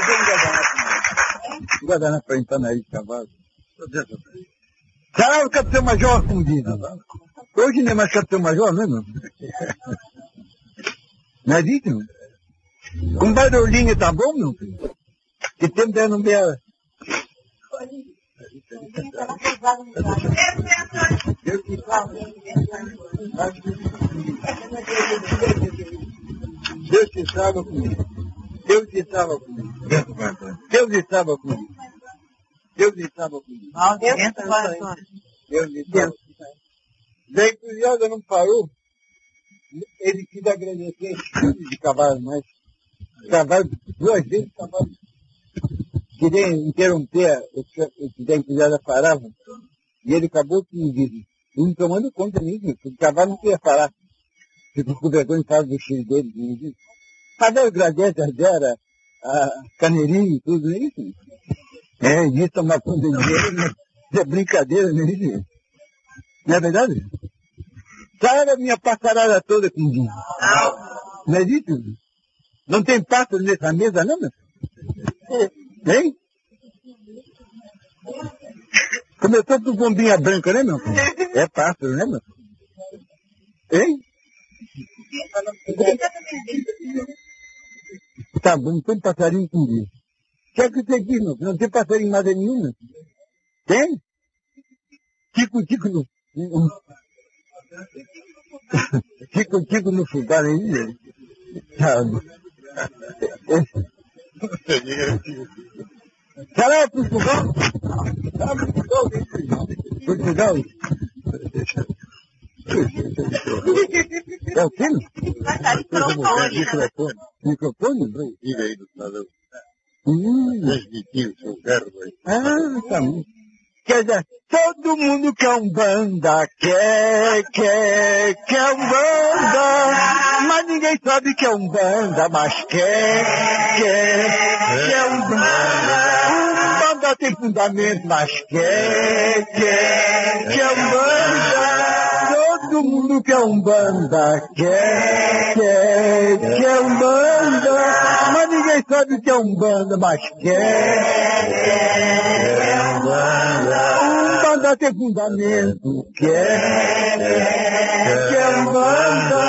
Um guardanapo para entrar na ilha de cavalo. Será o capitão-major, como diz? Hoje não é mais capitão-major, não é, meu? Não é isso, meu? Com barulhinho tá bom, meu filho? Que tempo é não ver... Deus que estava comigo. Deus que estava comigo. Deus estava comigo. Deus estava comigo. Deus estava comigo. Daí que o Yoga não parou, ele quis agradecer esse filho de cavalo, mas cavalo, duas vezes cavalo. Queria interromper o que a empregada parava, e ele acabou que me disse, não tomando conta nisso, porque o cavalo não queria parar. Ficou com vergonha de falar do filho dele, que me disse. Cadê o gradete, a caneirinha e tudo isso? É, isso tomar conta de dinheiro, é brincadeira, não é isso? Não é verdade? Sai a minha passarada toda com dinheiro. Não é isso? Não tem pássaro nessa mesa, não, meu? Hein? Começou com bombinha branca, né, meu? É pássaro, né, meu? Hein? Tá bom, tem passarinho com dia. Quer que você diz, meu? Não tem passarinho nada nenhuma? Tem? Tico-tico no... Tico-tico no fubá, não é isso? Será Portugal? Será Portugal? Portugal? É o quê? Microfone. Microfone? Diga aí do salão. Transmitir o seu verbo aí. Ah, tá bom. Quer dizer, todo mundo quer um banda, quer um banda, mas ninguém sabe que é um banda, mas quer um banda. Um banda tem fundamento, mas quer um banda. Todo mundo quer um banda, quer um banda, mas ninguém sabe que é um banda, mas quer um banda. Um banda tem fundamento, quer um banda.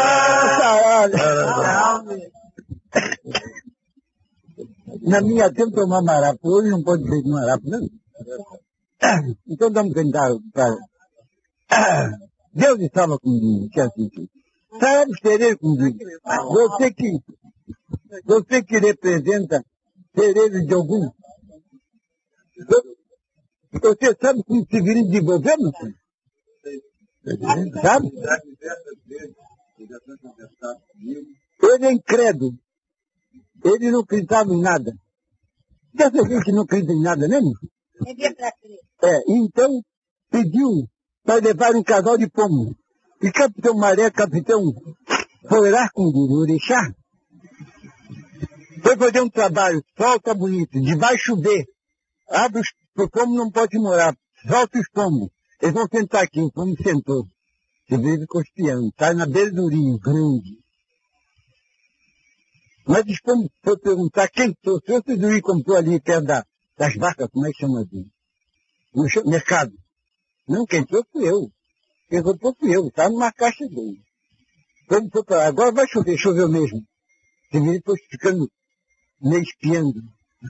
Na minha tempo tomar marapu, hoje não pode ser de marapu, não? Então vamos cantar para... Deus estava comigo, que assim. Sabe Tereza comigo? Você que representa Tereza de algum? Você sabe como se vira de governo? Sabe? Ele é incrédulo. Ele não acreditava em nada. Dessa gente que não acredita em nada, né, meu? Então pediu para levar um casal de pombo. E Capitão Maré, Capitão, foi lá com o orixá. Foi fazer um trabalho, sol tá bonito, de vai chover. Abre o pombo não pode morar, solta os pombos. Eles vão sentar aqui, o pombo sentou. Você veio costeando, está na beira do rio, grande. Mas os pombos foram perguntar quem sou. Se você do rio comprou ali perto das vacas, como é que chama assim? No mercado. Não, quem trouxe fui eu. Quem comprou fui eu. Estava numa caixa dele. Quando foi para lá, agora vai chover, choveu mesmo. Você vê depois ficando meio espiando.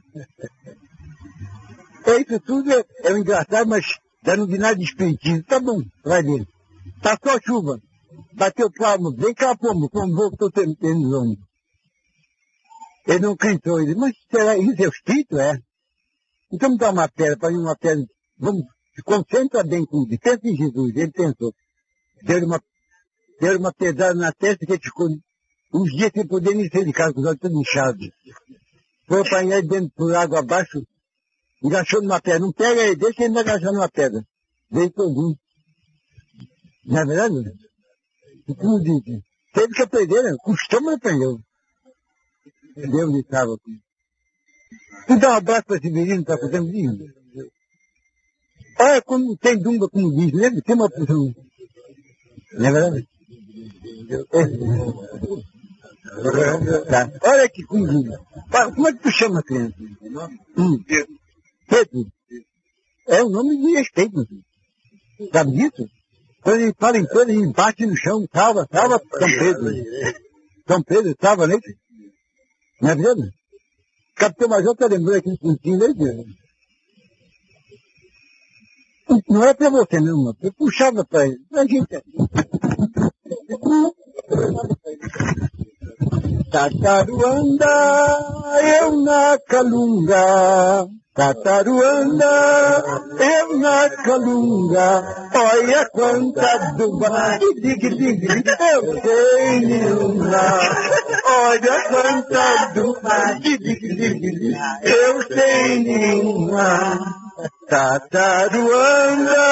Isso tudo é um engraçado, mas já não vi nada de espiritismo. Tá bom, vai ver. Tá só chuva. Bateu palmo, vem cá, pombo, como voltou tendo os ônibus. Ele não cantou, ele disse, mas será isso é o espírito? É. Então me dá uma pedra, para ir uma pedra, vamos, se concentra bem comigo, pensa em Jesus, ele pensou. Deu uma pedrada na testa que ele ficou uns dias sem poder nem sair de casa, com os olhos todos inchados. Foi apanhar ele dentro por água abaixo, enganchou numa pedra. Não pega ele, deixa ele enganchar numa pedra. Veio todinho. Não é verdade? Como disse, teve que aprender, né? Custou, mas aprendeu. Deus estava aqui. Então, um abraço para esse menino que está fazendo isso. Olha como tem dumba, como diz, lembra? Tem uma posição. Não é verdade? Tá. Olha aqui como diz. Como é que tu chama a criança? Pedro. É um nome de respeito. Sabe disso? Quando ele fala em coisa, ele bate no chão, salva, São Pedro. São Pedro, salva, né? Não é verdade? Capitão Major está lembrando aqui um pontinho, né? Não é para você, não, mano. Eu puxava para ele. A gente... Tataruanda, eu na calunga. Tataruanda, eu na calunga. Olha quanta duba. Eu tenho olha quanta duba. Eu tenho Tataruanda,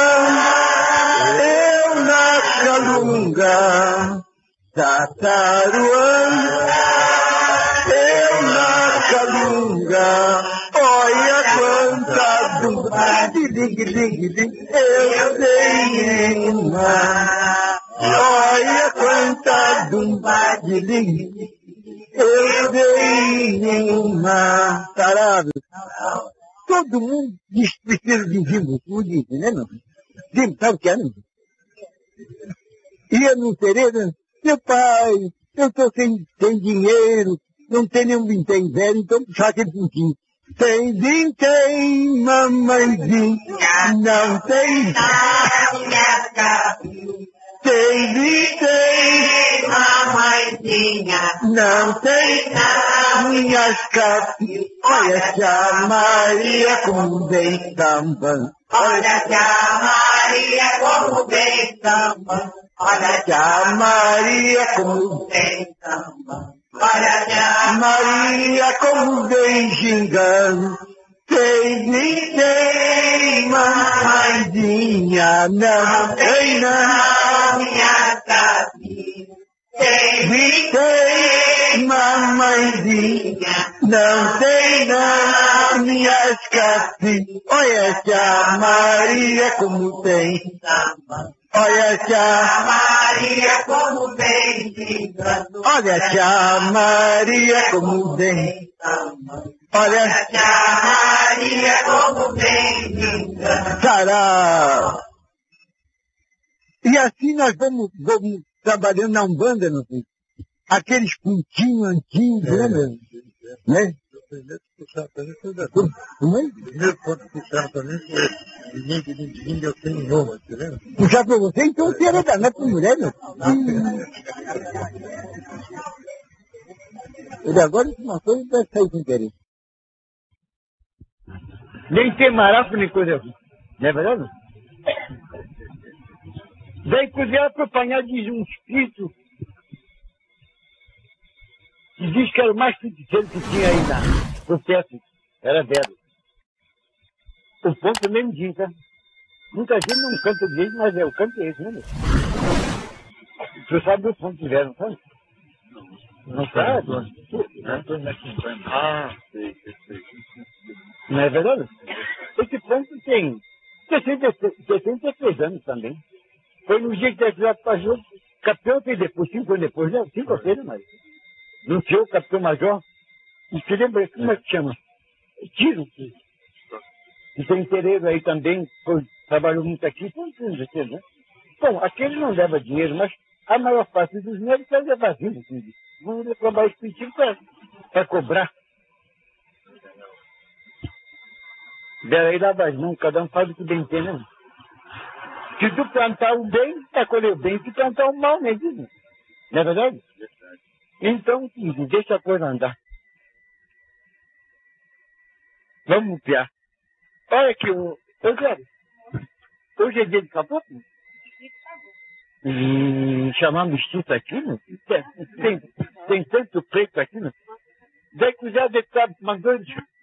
eu na calunga. Tataruanda, eu na calunga. Olha quanta dumba, eu tenho uma. Olha quanta dumba, eu tenho uma. Tarado. Todo mundo precisa de vivo, como dizem, né, meu? Sabe o que é, não? Ia no terreiro, meu pai, eu estou sem dinheiro, não tem nenhum vintém velho, então puxar aquele pontinho. Tem vintém, mamãezinha, não tem nada. Tem vintém, mamãezinha, não tem nada. Minhas capinhas, olha que a Maria como vem sambando. Olha que a Maria como vem sambando. Olha que a Maria como vem sambando. Olha que a Maria como vem gingando. Tem ninguém, mamãezinha, não tem na minha capinha. Tem ninguém, mamãezinha, não tem na minha capinha. Olha que a Maria como tem samba. Olha que a Maria como vem gingando. Olha que a Maria como vem samba. Olha que a Maria como vem gingando. Sarau. E assim nós vamos trabalhando na Umbanda, não sei. Aqueles pontinhos antigos, né, mesmo? Né? Como é? O primeiro ponto que puxaram para mim foi ninguém eu tenho nome, tá vendo? Puxar para você, então você era danado com mulher, meu? Ele agora uma coisa vai sair com interesse. Nem tem maraco nem coisa assim. Não é verdade? Daí puseram para apanhar de um espírito que diz que era o mais feiticeiro que tinha aí na processo. Era velho. O ponto também me diz, tá? Muita gente não canta direito, mas o canto é esse, né? Você sabe o ponto que tiveram, sabe? Não sabe? Ah, sei. Não é verdade? Esse ponto tem 63 anos também. Foi no dia que a cidade passou, capitão tem depois, 5 anos depois, né? 5 ou 6, mas não tinha o capitão major. E se lembra, como é que chama? Tiro. E tem terreiro aí também, trabalhou muito aqui, né? Bom, aquele não leva dinheiro, mas a maior parte dos dinheiros vai levar vazio, filho. Vamos reclamar esse pedido para cobrar. Daí dá das mãos, cada um faz o que bem entende, né? Se tu plantar o bem, vai colher o bem. Se plantar o mal, nem diz. Não é verdade? Então, deixa a coisa andar. Vamos piar. Olha aqui, hoje é dia de caboclo? Chamar mestiço aqui, né? Tem tanto preto aqui, né? Daí que já deputado mandou...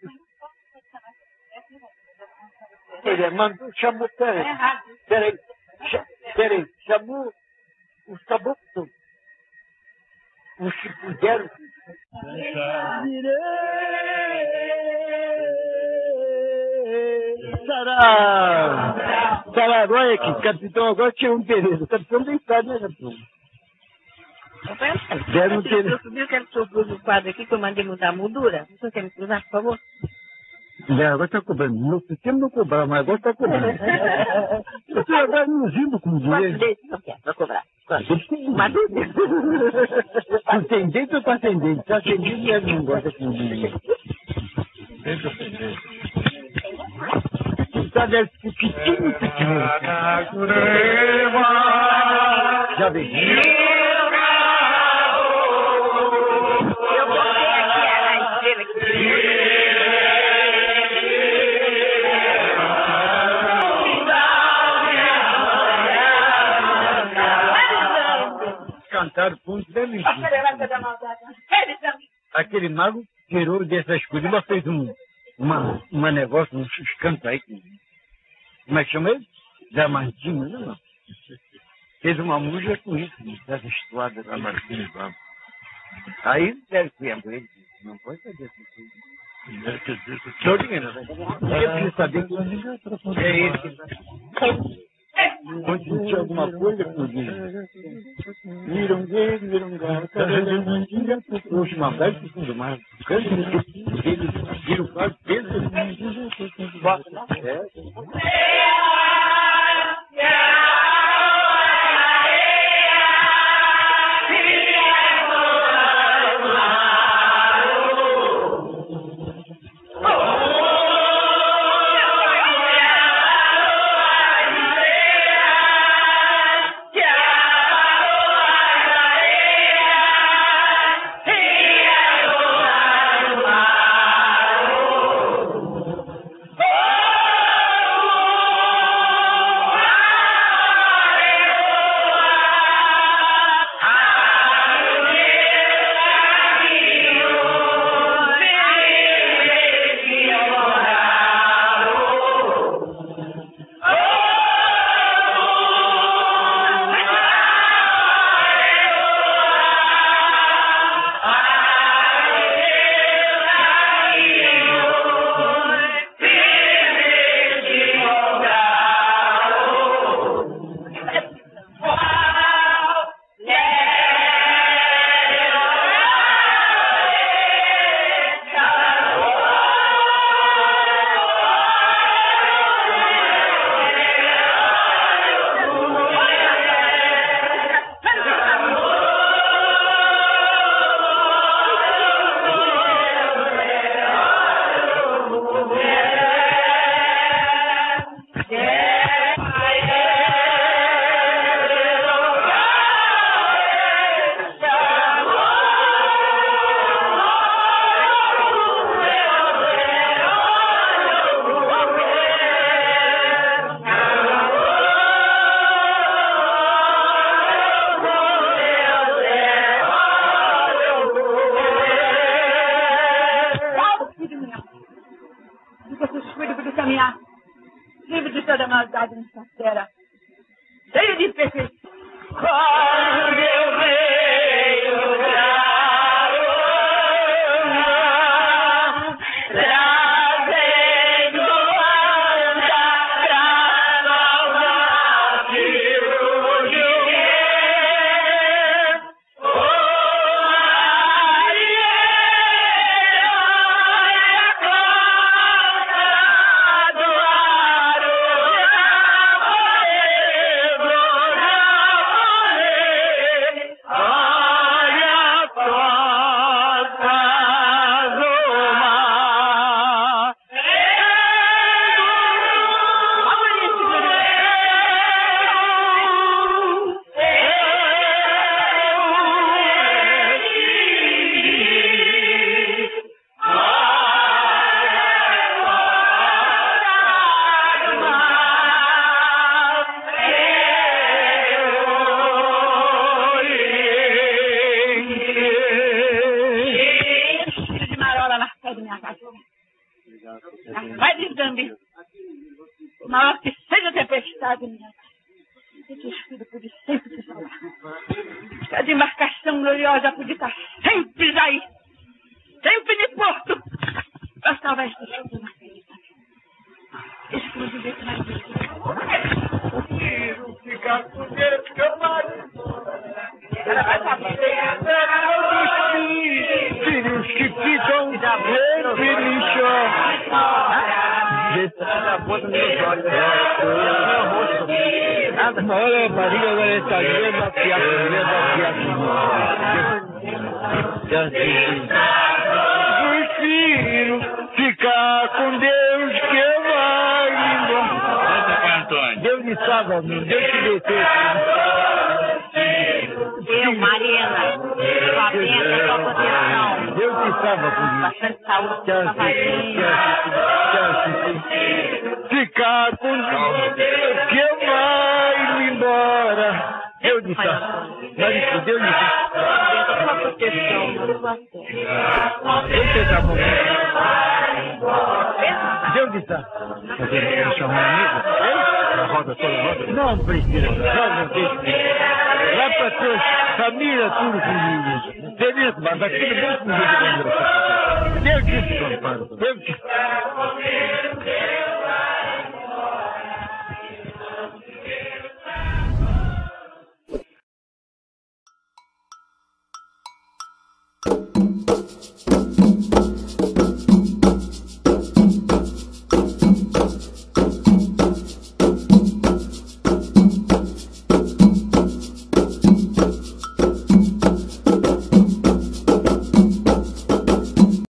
Ele mandou, chamou, peraí, chamou os caboclos, os que puderam. Sarau, olha aqui, capitão, agora tinha um terreiro, capitão deitado, né, capitão? Quero o senhor cruza o quadro aqui que eu mandei mudar a moldura. O senhor quer me cruzar, por favor? Agora está cobrando. No sistema não cobrava, mas agora está cobrando. O senhor vai nos indo com dinheiro. Não quero, vou cobrar. Uma dúvida. Ascendente ou ascendente? Se ascendente não gosta com dinheiro. Está desse pequeno. Já veio. Eu botei aqui a estrela aqui. Cantaram ponto dele. Aquele mago tirou dessas coisas, mas fez uma negócio, uns cantos aí. Como é que chama ele? Diamantinho, não? Fez uma música com isso, dessa estuada da Martins Vamos. Aí deve ser ele. Não pode saber isso. Estou dizendo, eu preciso saber que é esse. Quando sentir alguma coisa, viram gato, uma vez que tudo mais. Eles viram quase peso. Livre de toda maldade nessa terra, cheio de perfeição. Quando eu vejo trazendo anda pra nova vai desdambe, maior que seja a tempestade, minha que te espírito pude sempre te salvar. Que a demarcação gloriosa pude estar sempre aí, sempre de porto, para salvar este espírito na ferida. Exclusivo mais difícil. Ficar com Deus, que eu mais. Ela vai saber. bicho. Essa bota no meu olho. Meu rosto. Nada. Olha a barriga agora está vendo a Prefiro ficar com Deus que vai embora. Deus me salva, meu. Deus te dê. Eu, Marina, sua bênção, sua proteção. Deus te salva, comigo. Bastante saúde, sua Ficar com Deus que vai embora. Deus te salva. Deus me salva. Sua proteção, sua fé. Deus te salva. Deus te salva. Você chamou um amigo? Roda toda roda? Não precisa. Não precisa. Lá para tua família, tudo comigo. Beleza, mas aqui Deus comigo. Deus te salva. Deus te salva.